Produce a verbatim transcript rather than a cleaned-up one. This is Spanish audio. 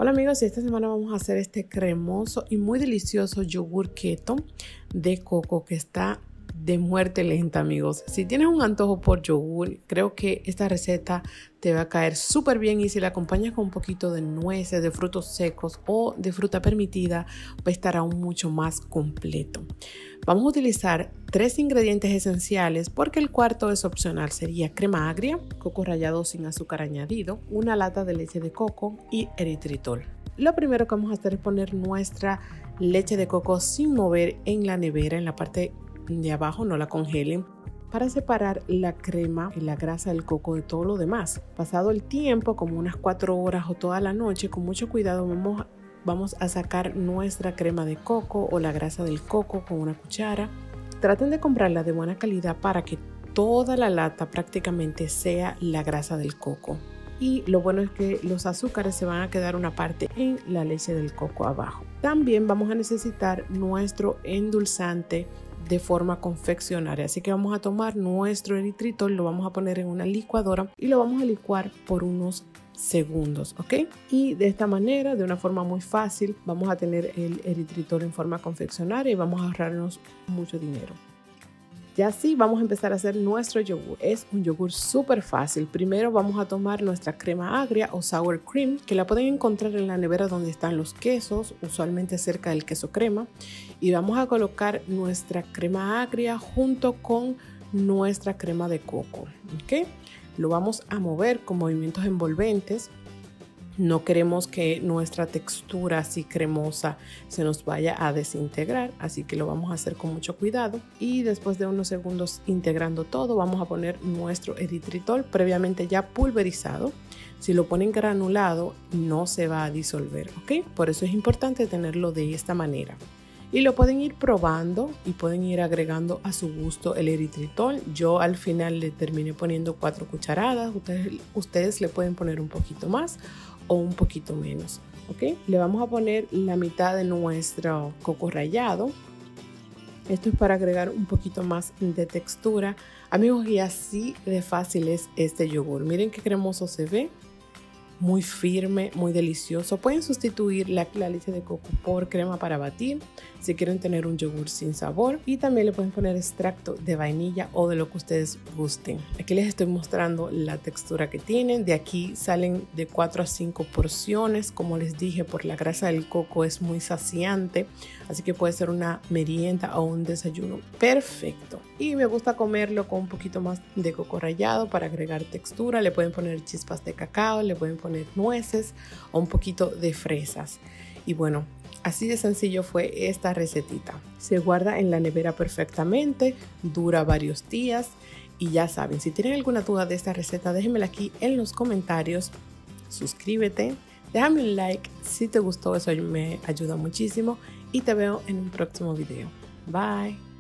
Hola amigos, y esta semana vamos a hacer este cremoso y muy delicioso yogur keto de coco que está de muerte lenta, amigos. Si tienes un antojo por yogur, creo que esta receta te va a caer súper bien, y si la acompañas con un poquito de nueces, de frutos secos o de fruta permitida, va a estar aún mucho más completo. Vamos a utilizar tres ingredientes esenciales porque el cuarto es opcional. Sería crema agria, coco rallado sin azúcar añadido, una lata de leche de coco y eritritol. Lo primero que vamos a hacer es poner nuestra leche de coco sin mover en la nevera, en la parte de abajo, no la congelen, para separar la crema y la grasa del coco de todo lo demás. Pasado el tiempo, como unas cuatro horas o toda la noche, con mucho cuidado vamos a Vamos a sacar nuestra crema de coco o la grasa del coco con una cuchara. Traten de comprarla de buena calidad para que toda la lata prácticamente sea la grasa del coco. Y lo bueno es que los azúcares se van a quedar una parte en la leche del coco abajo. También vamos a necesitar nuestro endulzante de forma confeccionaria. Así que vamos a tomar nuestro eritritol, lo vamos a poner en una licuadora y lo vamos a licuar por unos segundos, ¿ok? Y de esta manera, de una forma muy fácil, vamos a tener el eritritol en forma confeccionaria y vamos a ahorrarnos mucho dinero. Ya así vamos a empezar a hacer nuestro yogur. Es un yogur súper fácil. Primero vamos a tomar nuestra crema agria o sour cream, que la pueden encontrar en la nevera donde están los quesos, usualmente cerca del queso crema, y vamos a colocar nuestra crema agria junto con nuestra crema de coco, ¿ok? Lo vamos a mover con movimientos envolventes. No queremos que nuestra textura así cremosa se nos vaya a desintegrar, así que lo vamos a hacer con mucho cuidado. Y después de unos segundos integrando todo, vamos a poner nuestro eritritol previamente ya pulverizado. Si lo ponen granulado, no se va a disolver, ¿ok? Por eso es importante tenerlo de esta manera. Y lo pueden ir probando y pueden ir agregando a su gusto el eritritol. Yo al final le terminé poniendo cuatro cucharadas. Ustedes, ustedes le pueden poner un poquito más o un poquito menos, ¿ok? Le vamos a poner la mitad de nuestro coco rallado. Esto es para agregar un poquito más de textura. Amigos, y así de fácil es este yogur. Miren qué cremoso se ve. Muy firme, muy delicioso. Pueden sustituir la, la leche de coco por crema para batir si quieren tener un yogur sin sabor, y también le pueden poner extracto de vainilla o de lo que ustedes gusten. Aquí les estoy mostrando la textura que tienen. De aquí salen de cuatro a cinco porciones. Como les dije, por la grasa del coco es muy saciante, así que puede ser una merienda o un desayuno perfecto. Y me gusta comerlo con un poquito más de coco rallado para agregar textura. Le pueden poner chispas de cacao, le pueden poner nueces o un poquito de fresas. Y bueno, así de sencillo fue esta recetita. Se guarda en la nevera perfectamente, dura varios días. Y ya saben, si tienen alguna duda de esta receta, déjenmela aquí en los comentarios. Suscríbete, déjame un like si te gustó, eso me ayuda muchísimo. Y te veo en un próximo video. Bye.